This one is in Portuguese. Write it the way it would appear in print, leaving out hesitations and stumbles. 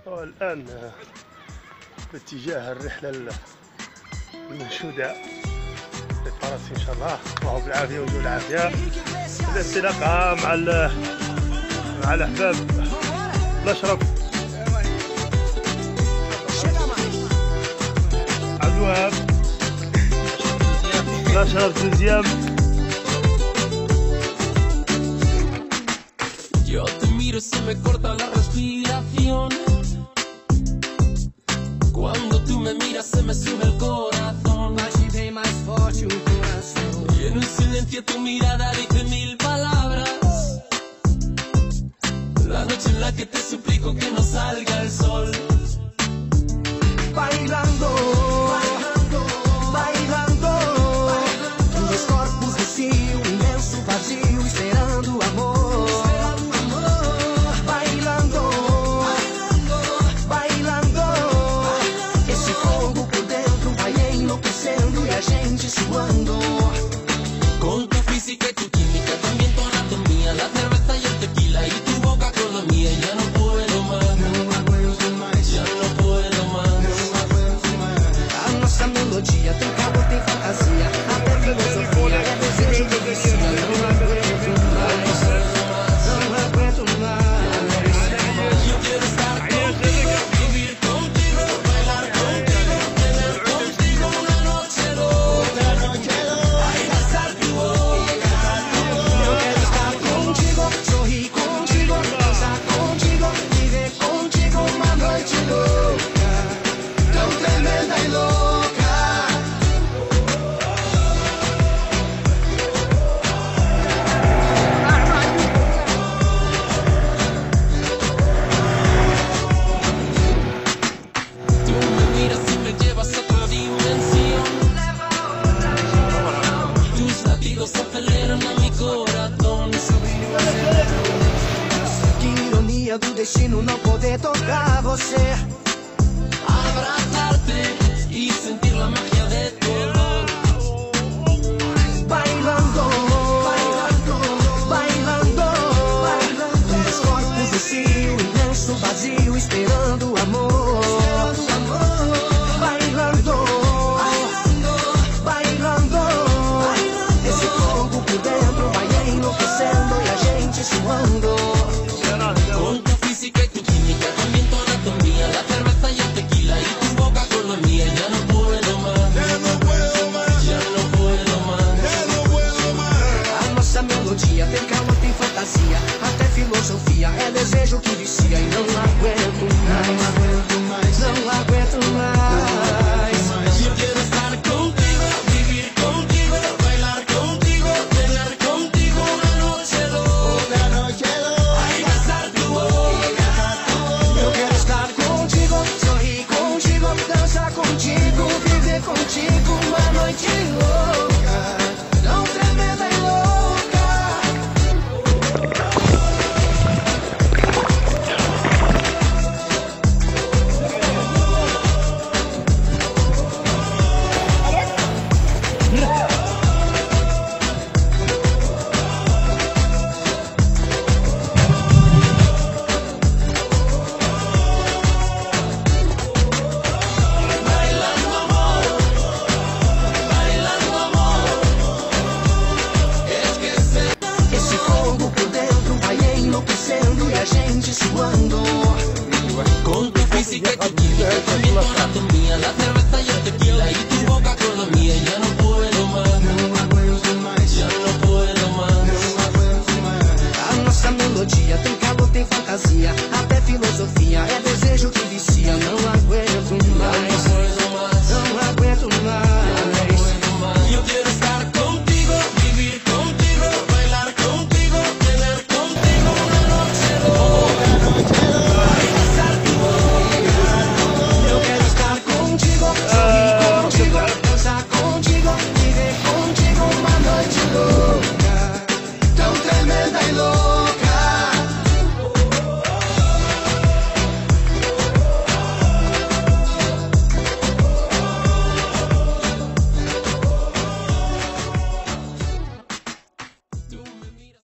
والآن باتجاه الرحلة المنشودة للفرس إن شاء الله. الله بالعافية وجو العافية. الانطلاقة مع الأحباب الأشرف عبد الوهاب الأشرف دوزيام. Yo te miro, se me corta la respiración. Cuando tú me miras, se me sube el corazón. Bate bem mais forte o coração. Y en el silencio tu mirada dice mil palabras. La noche en la que te suplico que no salga el sol. Bailando, bailando, bailando. Dois corpos no cio, imenso vazio, esperando o amor. Suando. Con tu física y tu química, también tu anatomía, la cerveza y el tequila y tu boca con la mía. Ya no puedo más, Não aguento mais, ya no puedo más. não aguento mais. A nossa melodia tem calor, tem fantasia, até filosofia, é desejo que vicia. Não aguento mais, não aguento mais. Yo quiero estar contigo, vivir contigo, bailar contigo, tener contigo una noche loca. Ay, besar tu boca. Eu quero estar contigo, sorrir contigo, dançar contigo, viver contigo uma noite louca, tão tremenda e louca. Tú me miras y me llevas a otra dimensión. Tus latidos aceleran a mi corazón. Que ironia do destino não poder tocar você. Abrazarte y sentir la magia de tu olor. Bailando, bailando, bailando, bailando. Dois corpos no cio, imenso vazio, esperando o amor. Bailando, bailando, esse fogo por dentro vai enlouquecendo e a gente suando. Con tu física y tu química, también tu anatomía, la cerveza y el tequila y tu boca con la mía. Ya no puedo más, ya no puedo más, ya no puedo más, ya no puedo más. A nossa melodia tem calor, tem fantasia, até filosofia, é desejo que vicia. E não aguento mais, não aguento mais, não aguento mais. Yo quiero estar contigo, vivir contigo, bailar contigo, tener contigo una noche loca. Ay, besar tu boca. Eu quero estar contigo, sorrir contigo, dançar contigo, viver contigo uma noite louca, tão tremenda e louca. Bailando amor, bailando amor. Es que Esse fogo por dentro vai enlouquecendo e a gente suando. con tu física y tu química, también tu anatomía, la cerveza y el tequila y tu boca con la mía. Ya no puedo más, Não aguento mais, ya no puedo más. não aguento mais. A nossa melodia tem calor, tem fantasia, até filosofia, é desejo que vicia. Não